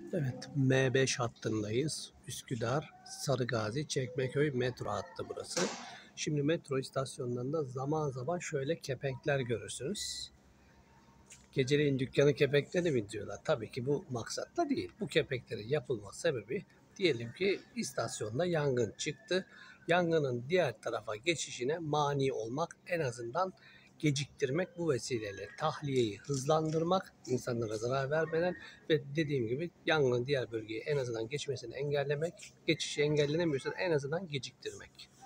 Evet, M5 hattındayız. Üsküdar, Sarıgazi, Çekmeköy metro hattı burası. Şimdi metro istasyonlarında zaman zaman şöyle kepenkler görürsünüz. Geceleyin dükkanı kepenkle mi diyorlar? Tabii ki bu maksatla değil. Bu kepenklerin yapılma sebebi, diyelim ki istasyonda yangın çıktı. Yangının diğer tarafa geçişine mani olmak, en azından geciktirmek, bu vesileyle tahliyeyi hızlandırmak, insanlara zarar vermeden ve dediğim gibi yangının diğer bölgeye en azından geçmesini engellemek, geçişi engellenemiyorsa en azından geciktirmek.